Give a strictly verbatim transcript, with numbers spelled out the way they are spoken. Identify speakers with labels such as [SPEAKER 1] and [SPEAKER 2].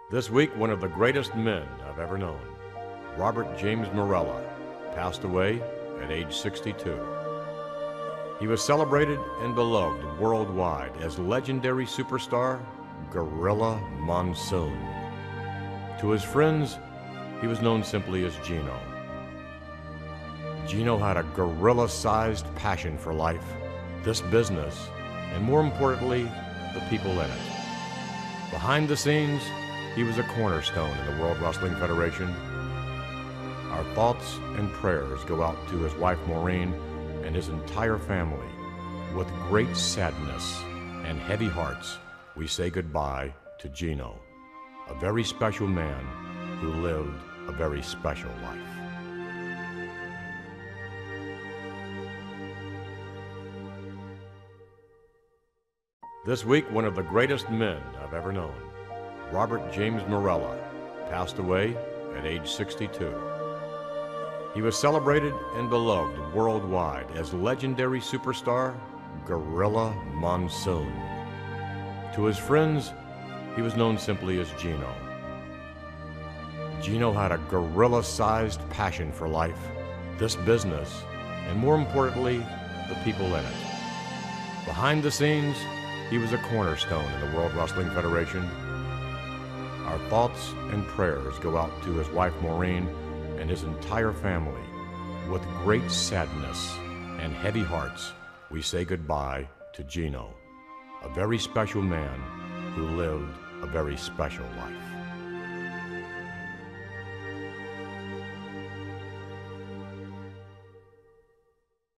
[SPEAKER 1] This week, one of the greatest men I've ever known, Robert James Morella, passed away at age sixty-two. He was celebrated and beloved worldwide as legendary superstar Gorilla Monsoon. To his friends, he was known simply as Gino. Gino had a gorilla-sized passion for life, this business, and more importantly, the people in it. Behind the scenes, he was a cornerstone in the World Wrestling Federation. Our thoughts and prayers go out to his wife Maureen and his entire family. With great sadness and heavy hearts, we say goodbye to Gino, a very special man who lived a very special life. This week, one of the greatest men I've ever known, Robert James Morella, passed away at age sixty-two. He was celebrated and beloved worldwide as legendary superstar Gorilla Monsoon. To his friends, he was known simply as Gino. Gino had a gorilla-sized passion for life, this business, and more importantly, the people in it. Behind the scenes, he was a cornerstone in the World Wrestling Federation. Our thoughts and prayers go out to his wife Maureen and his entire family. With great sadness and heavy hearts, we say goodbye to Gino, a very special man who lived a very special life.